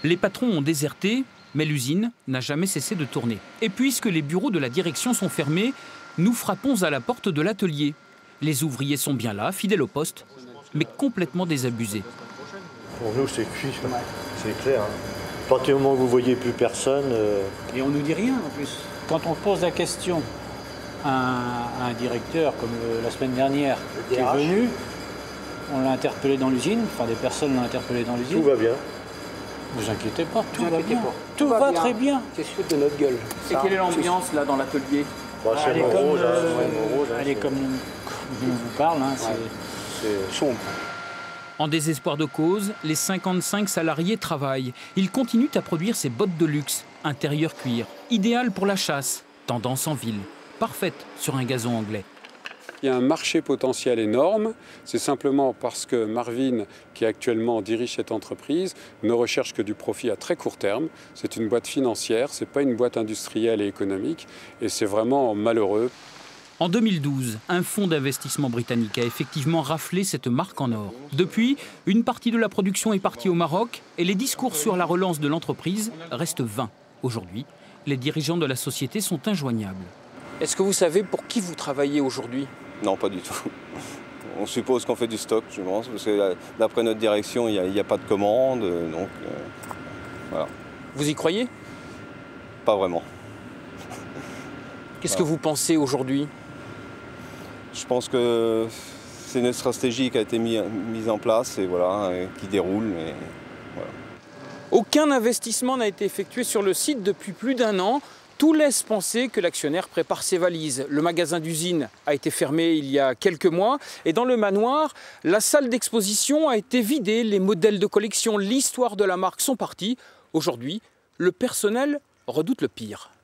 Les patrons ont déserté, mais l'usine n'a jamais cessé de tourner. Et puisque les bureaux de la direction sont fermés, nous frappons à la porte de l'atelier. Les ouvriers sont bien là, fidèles au poste, mais complètement désabusés. Pour nous, c'est cuit, c'est clair. À partir du moment où vous ne voyez plus personne... Et on ne nous dit rien en plus. Quand on pose la question à un directeur, comme la semaine dernière, qui est venu, on l'a interpellé dans l'usine, enfin des personnes l'ont interpellé dans l'usine. Tout va bien. Vous inquiétez pas, tout va bien. Tout va très bien. C'est sûr de notre gueule. Et quelle est l'ambiance là dans l'atelier? Elle est comme on vous parle, hein, c'est sombre. En désespoir de cause, les 55 salariés travaillent. Ils continuent à produire ces bottes de luxe, intérieur cuir, idéales pour la chasse, tendance en ville, parfaite sur un gazon anglais. Il y a un marché potentiel énorme. C'est simplement parce que Marvin, qui actuellement dirige cette entreprise, ne recherche que du profit à très court terme. C'est une boîte financière, ce n'est pas une boîte industrielle et économique. Et c'est vraiment malheureux. En 2012, un fonds d'investissement britannique a effectivement raflé cette marque en or. Depuis, une partie de la production est partie au Maroc et les discours sur la relance de l'entreprise restent vains. Aujourd'hui, les dirigeants de la société sont injoignables. Est-ce que vous savez pour qui vous travaillez aujourd'hui ? Non, pas du tout. On suppose qu'on fait du stock, je pense, parce que d'après notre direction, il n'y a pas de commande, donc voilà. Vous y croyez ? Pas vraiment. Qu'est-ce que vous pensez aujourd'hui ? Je pense que c'est une stratégie qui a été mise en place et voilà, qui déroule. Et voilà. Aucun investissement n'a été effectué sur le site depuis plus d'1 an. Tout laisse penser que l'actionnaire prépare ses valises. Le magasin d'usine a été fermé il y a quelques mois. Et dans le manoir, la salle d'exposition a été vidée. Les modèles de collection, l'histoire de la marque sont partis. Aujourd'hui, le personnel redoute le pire.